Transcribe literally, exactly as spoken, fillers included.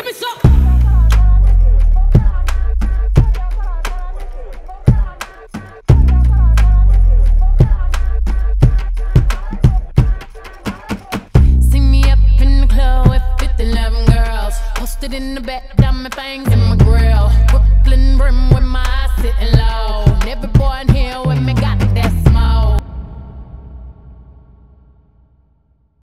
me some. See me up in the club with fifty eleven girls, posted in the back, got my fangs in my